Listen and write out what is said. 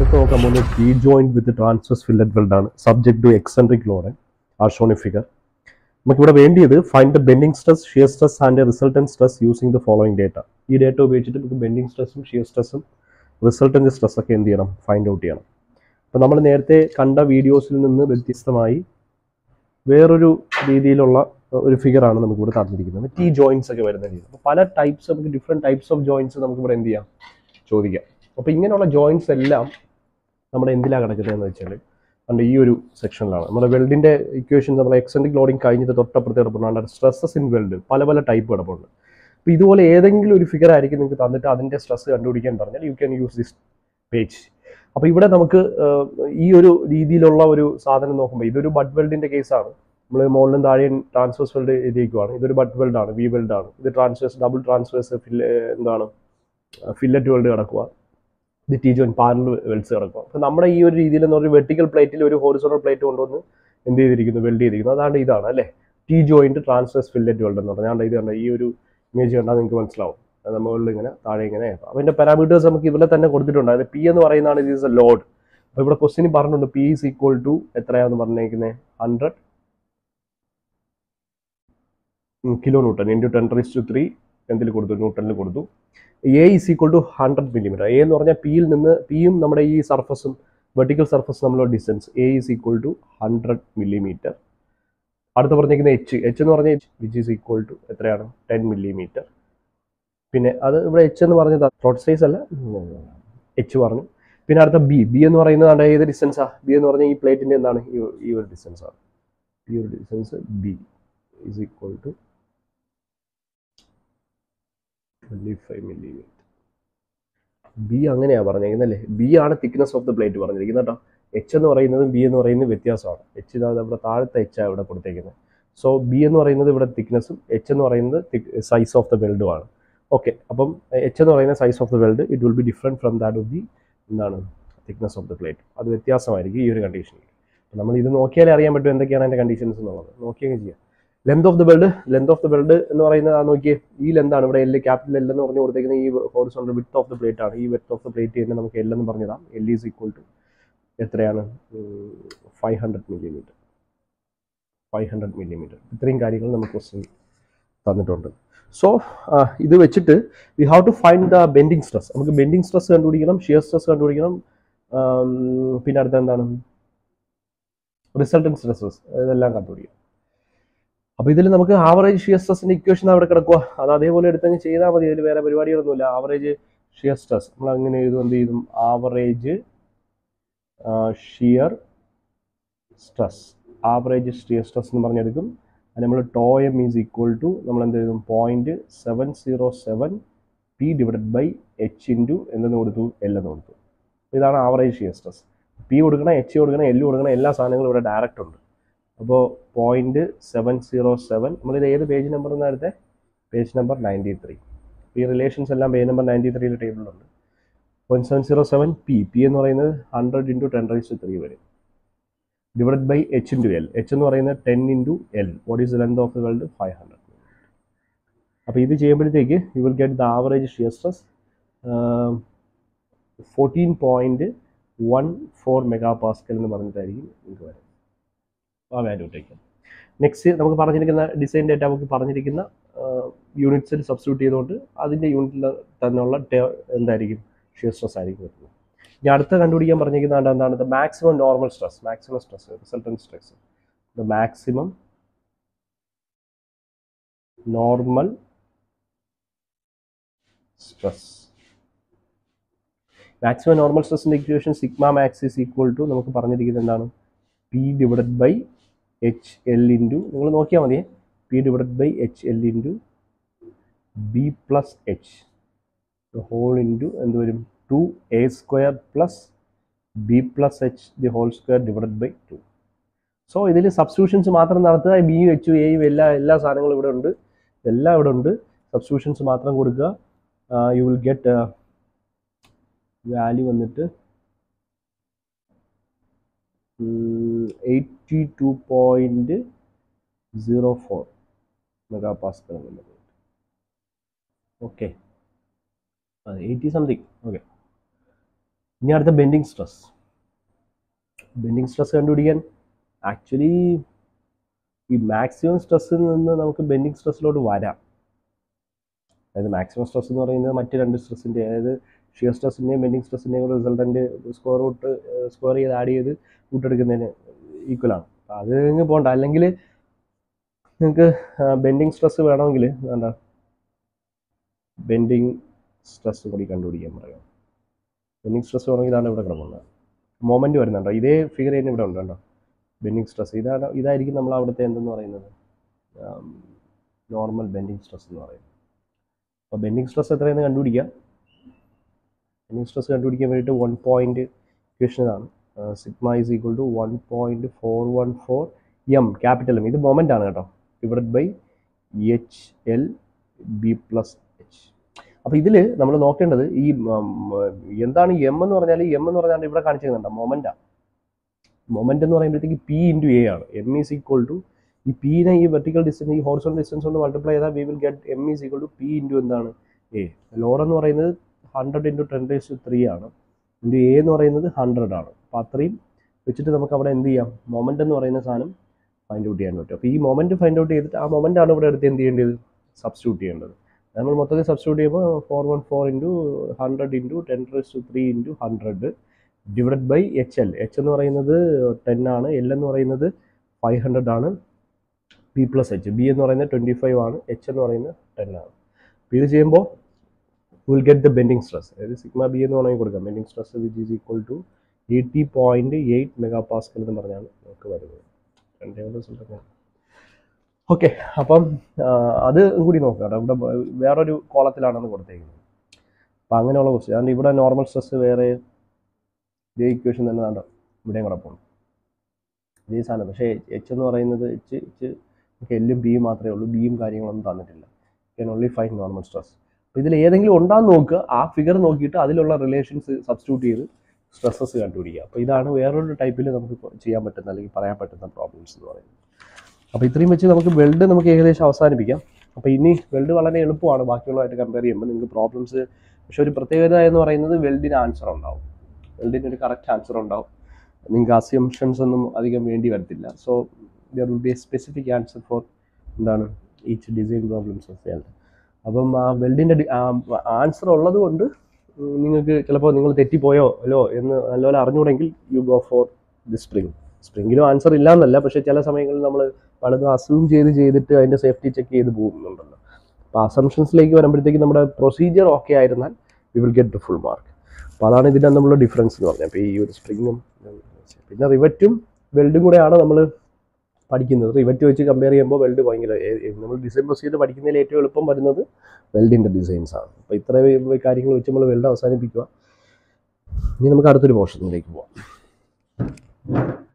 അടുത്ത നോക്കാൻ പോകുന്നത് T joint with transverse fillet weld ആണ്, subject to eccentric load are shown in figure. നമുക്കിവിടെ വേണ്ടിയത് find the bending stress, shear stress and resultant stress using the following data. ഈ data ഉപയോഗിച്ചിട്ട് നമുക്ക് bending സ്ട്രെസ്സും ഷിയർ സ്ട്രെസ്സും റിസൾട്ടന്റ് സ്ട്രെസ് ഒക്കെ എന്ത് ചെയ്യണം, ഫൈൻഡ് ഔട്ട് ചെയ്യണം. അപ്പോൾ നമ്മൾ നേരത്തെ കണ്ട വീഡിയോസിൽ നിന്ന് വ്യത്യസ്തമായി വേറൊരു രീതിയിലുള്ള ഒരു ഫിഗറാണ് നമുക്കിവിടെ തന്നിരിക്കുന്നത്. T joints ഒക്കെ വരുന്ന രീതി. അപ്പോൾ പല ടൈപ്സ്, നമുക്ക് ഡിഫറെൻറ്റ് ടൈപ്സ് ഓഫ് ജോയിൻറ്റ്സ് നമുക്കിവിടെ എന്ത് ചെയ്യാം, ചോദിക്കാം. അപ്പോൾ ഇങ്ങനെയുള്ള ജോയിൻറ്റ്സ് എല്ലാം നമ്മുടെ എന്തിലാണ് കിടക്കുന്നതെന്ന് വെച്ചാൽ നമ്മുടെ ഈ ഒരു സെക്ഷനിലാണ്. നമ്മുടെ വെൽഡിൻ്റെ ഇക്വേഷൻ നമ്മൾ എക്സെൻട്രിക് ലോഡിങ് കഴിഞ്ഞിട്ട് തൊട്ടപ്പുറത്ത് കിടപ്പുണ്ട് സ്ട്രെസ്സസ് ഇൻ വെൽഡ്, പല പല ടൈപ്പ് കിടപ്പുണ്ട്. അപ്പോൾ ഇതുപോലെ ഏതെങ്കിലും ഒരു ഫിഗർ ആയിരിക്കും നിങ്ങൾക്ക് തന്നിട്ട് അതിൻ്റെ സ്ട്രെസ് കണ്ടുപിടിക്കാൻ പറഞ്ഞാൽ you can use this page. അപ്പോൾ ഇവിടെ നമുക്ക് ഈ ഒരു രീതിയിലുള്ള ഒരു സാധനം നോക്കുമ്പോൾ ഇതൊരു ബഡ് വെൽഡിൻ്റെ കേസാണ്. നമ്മൾ മുകളിലും താഴെയും ട്രാൻസ്വേഴ്സ് വെൽഡ് എഴുതിയിരിക്കുവാണ്. ഇതൊരു ബഡ് വെൽഡാണ്, വി വെൽഡാണ്. ഇത് transverse, double transverse fillet weld കിടക്കുക. ഇത് T joint പാരലൽ വെൽഡ്സ് കിടക്കുക. അപ്പോൾ നമ്മുടെ ഈ ഒരു രീതിയിൽ എന്ന് പറഞ്ഞാൽ വെർട്ടിക്കൽ പ്ലേറ്റിൽ ഒരു ഹോറിസോണ്ടൽ പ്ലേറ്റ് കൊണ്ടുവന്ന് എന്ത് ചെയ്തിരിക്കുന്നു, വെൽഡ് ചെയ്തിരിക്കുന്നു. അതാണ് ഇതാണ് അല്ലേ T joint transverse fillet weld എന്ന് പറഞ്ഞാൽ. ഇത് കണ്ട ഈ ഒരു ഇമേജ് കണ്ടാൽ നിങ്ങൾക്ക് മനസ്സിലാവും. അത് മുകളിൽ ഇങ്ങനെ താഴെ ഇങ്ങനെ. അപ്പോൾ അതിൻ്റെ പാരാമീറ്റേഴ്സ് നമുക്ക് ഇവിടെ തന്നെ കൊടുത്തിട്ടുണ്ട്. അതായത് P എന്ന് പറയുന്നതാണ് ഇത് ഈസ് എ ലോഡ്. അപ്പോൾ ഇവിടെ ക്വസ്റ്റ്യൻ പറഞ്ഞിട്ടുണ്ട് P ഈസ് ഈക്വൽ ടു എത്രയാണെന്ന് പറഞ്ഞേക്കുന്നത് 100 കിലോ ന്യൂട്ടൺ ഇൻറ്റു 10⁻³ എന്തിൽ കൊടുത്തു, ന്യൂട്ടണിൽ കൊടുത്തു. A is equal to 100 millimetre. A എന്ന് പറഞ്ഞാൽ പിയിൽ നിന്ന്, പിയും നമ്മുടെ ഈ സർഫസും വെർട്ടിക്കൽ സർഫസ് നമ്മളുടെ distance A is equal to 100 millimetre. അടുത്ത പറഞ്ഞിരിക്കുന്ന H എന്ന് പറഞ്ഞാൽ വിച്ച് ഈസ് ഈക്വൽ ടു എത്രയാണ്, 10 മില്ലിമീറ്റർ. പിന്നെ അത് ഇവിടെ H എന്ന് പറഞ്ഞത് ത്രോട്ട് സൈസ് അല്ല, H പറഞ്ഞു. പിന്നെ അടുത്ത B എന്ന് പറയുന്നത് ഏത് ഡിസ്റ്റൻസാണ്, B എന്ന് പറഞ്ഞാൽ ഈ പ്ലേറ്റിൻ്റെ എന്താണ്, ഈ ഒരു ഡിസ്റ്റൻസാണ്. ഈ ഒരു distance B is equal to 25 millimetre. B അങ്ങനെയാണ് പറഞ്ഞിരിക്കുന്നത് അല്ലേ. B ആണ് തിക്നെസ് ഓഫ് ദ പ്ലേറ്റ് പറഞ്ഞിരിക്കുന്നത് കേട്ടോ. H എന്ന് പറയുന്നതും B എന്ന് പറയുന്നത് വ്യത്യാസമാണ്. H ഇതാണ് ഇവിടെ താഴത്തെ H ആണ് ഇവിടെ കൊടുത്തേക്കുന്നത്. സോ B എന്ന് പറയുന്നത് ഇവിടെ തിക്നെസ്സും H എന്ന് പറയുന്നത് സൈസ് ഓഫ് ദ വെൽഡുമാണ്. ഓക്കെ, അപ്പം H എന്ന് പറയുന്ന size of the weld it will be different from that of the എന്താണ് തിക്നെസ് ഓഫ് ദ പ്ലേറ്റ്. അത് വ്യത്യാസമായിരിക്കും ഈ ഒരു കണ്ടീഷനിൽ. നമ്മൾ ഇത് നോക്കിയാലേ അറിയാൻ പറ്റും എന്തൊക്കെയാണ് അതിൻ്റെ കണ്ടീഷൻസ് എന്നുള്ളത്. നോക്കിയെങ്കിൽ ചെയ്യാം. ലെങ്ത് ഓഫ് ദ വെൽഡ് എന്ന് പറയുന്നത് നോക്കിയേ, ഈ ലെന്താണ് ഇവിടെ L, ക്യാപിറ്റൽ L എന്ന് പറഞ്ഞു കൊടുത്തേക്കുന്നത്. ഈ horizontal width of the plate ആണ്. ഈ വിഡ്ത്ത് ഓഫ് ദ പ്ലേറ്റ് തന്നെ നമുക്ക് L എന്ന് പറഞ്ഞതാണ്. L ഈസ് ഈക്വൽ ടു എത്രയാണ്, 500 മില്ലിമീറ്റർ. 500 മില്ലിമീറ്റർ. ഇത്രയും കാര്യങ്ങൾ നമുക്ക് ക്വസ്റ്റ്യൻ തന്നിട്ടുണ്ട്. സോ ഇത് വെച്ചിട്ട് we have to find the bending stress. നമുക്ക് ബെൻഡിങ് സ്ട്രെസ് കണ്ടുപിടിക്കണം, ഷിയർ സ്ട്രെസ് കണ്ടുപിടിക്കണം, പിന്നെ അടുത്ത എന്താണ് റിസൾട്ടന്റ് സ്ട്രെസ്സസ്, ഇതെല്ലാം കണ്ടുപിടിക്കണം. അപ്പോൾ ഇതിൽ നമുക്ക് ആവറേജ് ഷിയർ സ്ട്രെസ്സിൻ്റെ ഇക്വേഷൻ അവിടെ കിടക്കുക. അത് അതേപോലെ എടുത്തങ്ങ് ചെയ്താൽ മതി. അതിൽ വേറെ പരിപാടികളൊന്നുമില്ല. ആവറേജ് ഷിയർ സ്ട്രെസ് നമ്മൾ അങ്ങനെ എഴുതും, എന്ത് ചെയ്തും, average shear stress, average shear stress എന്ന് പറഞ്ഞെടുക്കും. അത് നമ്മൾ ടോയം ഈസ് ഈക്വൽ ടു നമ്മൾ എന്ത് ചെയ്തും 0.707 P divided by H into എന്തെന്ന് കൊടുത്തു, L എന്ന് കൊടുത്തു. ഇതാണ് ആവറേജ് ഷിയർ സ്ട്രെസ്. P കൊടുക്കണം, H കൊടുക്കണം, L കൊടുക്കണം, എല്ലാ സാധനങ്ങളും ഇവിടെ ഡയറക്റ്റ് ഉണ്ട്. അപ്പോൾ 0.707 നമ്മളിത് ഏത് പേജ് നമ്പർ നേരത്തെ, പേജ് നമ്പർ 93. ഈ റിലേഷൻസ് എല്ലാം പേജ് നമ്പർ 93 ടേബിളിലുണ്ട്. 0.707 P എന്ന് പറയുന്നത് 100 ഇൻറ്റു 10⁻³ വരും, divide by H into L. H എന്ന് പറയുന്നത് 10 into L. What is the length of the weld, 500. അപ്പോൾ ഇത് ചെയ്യുമ്പോഴത്തേക്ക് you will get the average shear stress 14.14 MPa എന്ന് പറഞ്ഞിട്ടായിരിക്കും നിങ്ങൾക്ക് വരും. ആ വാല്യൂ ഇട്ടേക്കാം. നെക്സ്റ്റ് നമുക്ക് പറഞ്ഞിരിക്കുന്ന ഡിസൈൻ ഡേറ്റ നമുക്ക് പറഞ്ഞിരിക്കുന്ന യൂണിറ്റ്സിൽ സബ്സ്റ്റിറ്റ്യൂട്ട് ചെയ്തുകൊണ്ട് അതിൻ്റെ യൂണിറ്റിൽ തന്നെയുള്ള എന്തായിരിക്കും, ഷിയർ സ്ട്രെസ് ആയിരിക്കും വരുന്നത്. ഇനി അടുത്ത കണ്ടുപിടിക്കാൻ പറഞ്ഞിരിക്കുന്നത് എന്താണ്, the maximum normal stress, maximum stress, resultant stress, the maximum normal stress. Maximum normal സ്ട്രെസ്സിൻ്റെ equation sigma max is equal to നമുക്ക് പറഞ്ഞിരിക്കുന്നത് എന്താണ്, P divided by HL into, നിങ്ങൾ നോക്കിയാൽ മതിയേ, P divided by HL into B plus H whole into എന്ത് വരും, 2A² plus B plus H the whole square divided by 2. So ഇതിൽ substitutions മാത്രം നടത്തുക. ബിയും എച്ചും എയും എല്ലാ സാധനങ്ങളും ഇവിടെ ഉണ്ട്, എല്ലാം ഇവിടെ ഉണ്ട്. സബ്സ്റ്റിറ്റ്യൂഷൻസ് മാത്രം കൊടുക്കുക. യു വിൽ ഗെറ്റ് വാല്യൂ വന്നിട്ട് 82.04 MPa. Okay, 80 something. ഓക്കെ, ഇനി അടുത്ത ബെൻഡിങ് സ്ട്രെസ്. ബെൻഡിങ് സ്ട്രെസ് കണ്ടുപിടിക്കാൻ ആക്ച്വലി ഈ മാക്സിമം സ്ട്രെസ്സിൽ നിന്ന് നമുക്ക് ബെൻഡിങ് സ്ട്രെസ്സിലോട്ട് വരാം. അതായത് മാക്സിമം സ്ട്രെസ് എന്ന് പറയുന്നത് മറ്റ് രണ്ട് സ്ട്രെസ്സിൻ്റെ, അതായത് ഷിയർ സ്ട്രെസ്സിൻ്റെയും ബെൻഡിങ് സ്ട്രെസ്സിൻ്റെയും കൂടെ റിസൾട്ടൻ്റ് സ്ക്വയർ ചെയ്ത് ആഡ് ചെയ്ത് കൂട്ടെടുക്കുന്നതിന് ഈക്വലാണ്. അപ്പോൾ അത് നിങ്ങൾക്ക് പോകണ്ട. അല്ലെങ്കിൽ നിങ്ങൾക്ക് ബെൻഡിങ് സ്ട്രെസ് വേണമെങ്കിൽ എന്താ ബെൻഡിങ് സ്ട്രെസ് കൂടി കണ്ടുപിടിക്കാൻ പറയാം. ബെൻഡിങ് സ്ട്രെസ് വേണമെങ്കിൽ ഇതാണ് ഇവിടെ കിടക്കുന്നത്. മൊമെൻറ്റ് വരുന്നുണ്ടോ, ഇതേ ഫിഗർ തന്നെ ഇവിടെ ഉണ്ട് കേട്ടോ. ബെൻഡിങ് സ്ട്രെസ് ഇതായിരിക്കും നമ്മൾ അവിടുത്തെ എന്തെന്ന് പറയുന്നത് നോർമൽ ബെൻഡിങ് സ്ട്രെസ് എന്ന് പറയുന്നത്. അപ്പോൾ ബെൻഡിങ് സ്ട്രെസ് എത്രയെന്ന് കണ്ടുപിടിക്കാം. ബെൻഡിങ് സ്ട്രെസ് കണ്ടുപിടിക്കാൻ വേണ്ടിയിട്ട് 1 പോയിൻ്റ് ഇക്വേഷൻ ഇതാണ്. Sigma is equal to 1.414 M capital M. ഇത് മൊമെൻ്റ് ആണ് കേട്ടോ, divided by HLB plus H. അപ്പോൾ ഇതിൽ നമ്മൾ നോക്കേണ്ടത് ഈ എന്താണ് എം എന്ന് പറഞ്ഞാൽ, എം എന്ന് പറഞ്ഞാൽ ഇവിടെ കാണിച്ചിരുന്നുണ്ട് മൊമെൻ്റാണ്. മൊമെൻ്റ് എന്ന് പറയുമ്പോഴത്തേക്ക് P ഇൻറ്റു എ ആണ്. എം ഈസ് ഈക്വൽ ടു ഈ പീനെ ഈ വെർട്ടിക്കൽ ഡിസ്റ്റൻസ് ഈ ഹോറിസോണ്ടൽ ഡിസ്റ്റൻസ് കൊണ്ട് മൾട്ടിപ്ലൈ ചെയ്താൽ we will get M is equal to P into എന്താണ് എ. ലോഡ് എന്ന് പറയുന്നത് 100 ഇൻറ്റു 10⁻³ ആണ്. ഇൻറ്റു എ എന്ന് പറയുന്നത് 100 ആണ്. അപ്പോൾ അത്രയും വെച്ചിട്ട് നമുക്ക് അവിടെ എന്ത് ചെയ്യാം, മൊമെൻ്റ് എന്ന് പറയുന്ന സാധനം ഫൈൻഡ് ഔട്ട് ചെയ്യാൻ പറ്റും. അപ്പോൾ ഈ മൊമെൻ്റ് ഫൈൻഡ് ഔട്ട് ചെയ്തിട്ട് ആ മൊമെൻ്റ് ആണ് ഇവിടെ എടുത്ത് എന്ത് ചെയ്യേണ്ടത്, സബ്സ്റ്റിറ്റ്യൂട്ട് ചെയ്യേണ്ടത്. നമ്മൾ മൊത്തത്തിൽ സബ്സ്റ്റിറ്റ്യൂട്ട് ചെയ്യുമ്പോൾ 414 into 100 into 10⁻³ into 100 divided by HL. H എന്ന് പറയുന്നത് 10 ആണ്, എൽ എന്ന് പറയുന്നത് 500 ആണ്, P പ്ലസ് H. ബി എന്ന് പറയുന്നത് 25 ആണ്, എച്ച് എന്ന് പറയുന്നത് 10 ആണ്. അപ്പോൾ ഇത് ചെയ്യുമ്പോൾ will get the bending stress, അതായത് സിഗ്മ ബി എന്ന് വേണമെങ്കിൽ കൊടുക്കാം. Bending stress which is equal to 80.8 MPa എന്ന് പറഞ്ഞാണ് നമുക്ക് വരുന്നത്. ഓക്കെ, അപ്പം അത് കൂടി നോക്കാം കേട്ടോ. ഇവിടെ വേറൊരു കോളത്തിലാണെന്ന് കൊടുത്തേക്കുന്നത്. അപ്പം അങ്ങനെയുള്ള ക്വസ്റ്റ്യൻ. അതുകൊണ്ട് ഇവിടെ നോർമൽ സ്ട്രെസ് വേറെ ഇതേ ഇക്വേഷൻ തന്നെ വേണ്ട ഇവിടെയും കിടപ്പുണ്ട്, ഇതേ സാധനം. പക്ഷേ എച്ച് എന്ന് പറയുന്നത് എച്ച് എല്ലും ബിയും മാത്രമേ ഉള്ളൂ, ബിയും കാര്യങ്ങളൊന്നും തന്നിട്ടില്ല. Can only find normal stress. അപ്പോൾ ഇതിൽ ഏതെങ്കിലും ഉണ്ടാകുന്ന നോക്കുക, ആ ഫിഗർ നോക്കിയിട്ട് അതിലുള്ള റിലേഷൻസ് സബ്സ്റ്റിറ്റ്യൂട്ട് ചെയ്ത് സ്ട്രെസ്സസ് കണ്ടുപിടിക്കുക. അപ്പോൾ ഇതാണ് വേറൊരു ടൈപ്പിൽ നമുക്ക് ചെയ്യാൻ പറ്റുന്ന അല്ലെങ്കിൽ പറയാൻ പറ്റുന്ന പ്രോബ്ലംസ് എന്ന് പറയുന്നത്. അപ്പോൾ ഇത്രയും വെച്ച് നമുക്ക് വെൽഡ് നമുക്ക് ഏകദേശം അവസാനിപ്പിക്കാം. അപ്പോൾ ഇനി വെൽഡ് വളരെ എളുപ്പമാണ് ബാക്കിയുള്ളതായിട്ട് കമ്പയർ ചെയ്യുമ്പോൾ. നിങ്ങൾക്ക് പ്രോബ്ലംസ്, പക്ഷേ ഒരു പ്രത്യേകത എന്ന് പറയുന്നത് വെൽഡിന് ആൻസർ ഉണ്ടാവും, വെൽഡിന് ഒരു കറക്റ്റ് ആൻസർ ഉണ്ടാവും. നിങ്ങൾക്ക് അസ്യൂംഷൻസ് ഒന്നും അധികം വേണ്ടി വരത്തില്ല. So there will be a specific answer for എന്താണ് each design problems of weld. അപ്പം ആ വെൽഡിൻ്റെ ആൻസർ ഉള്ളത് കൊണ്ട് നിങ്ങൾക്ക് ചിലപ്പോൾ നിങ്ങൾ തെറ്റിപ്പോയോ അല്ലോ എന്ന് നല്ലപോലെ അറിഞ്ഞുകൂടെങ്കിൽ you go for the spring. സ്പ്രിങ്ങിലും ആൻസർ ഇല്ല എന്നല്ല, പക്ഷേ ചില സമയങ്ങളിൽ നമ്മൾ പലതും അസ്യൂം ചെയ്തിട്ട് അതിൻ്റെ സേഫ്റ്റി ചെക്ക് ചെയ്ത് പോകുന്നുണ്ടല്ലോ. അപ്പോൾ അസംഷൻസിലേക്ക് വരുമ്പോഴത്തേക്ക് നമ്മുടെ പ്രൊസീജിയർ ഓക്കെ ആയിരുന്നാൽ we will get the full mark. അപ്പോൾ അതാണ് ഇതിൻ്റെ നമ്മളുടെ ഡിഫറൻസ് എന്ന് പറഞ്ഞാൽ. അപ്പോൾ ഈ ഒരു സ്പ്രിങ്ങും പിന്നെ റിവറ്റും വെൽഡും കൂടെയാണ് നമ്മൾ പഠിക്കുന്നത്. റിവറ്റ് വെച്ച് കമ്പയർ ചെയ്യുമ്പോൾ വെൽഡ് ഭയങ്കര, നമ്മൾ ഡിസൈൻ പ്രൊസീജിയർ പഠിക്കുന്നതിൽ ഏറ്റവും എളുപ്പം വരുന്നത് വെൽഡിൻ്റെ ഡിസൈൻസ് ആണ്. അപ്പോൾ ഇത്രയും കാര്യങ്ങൾ വെച്ച് നമ്മൾ വെൽഡ് അവസാനിപ്പിക്കുക. ഇനി നമുക്ക് അടുത്തൊരു പോർഷനിലേക്ക് പോവാം.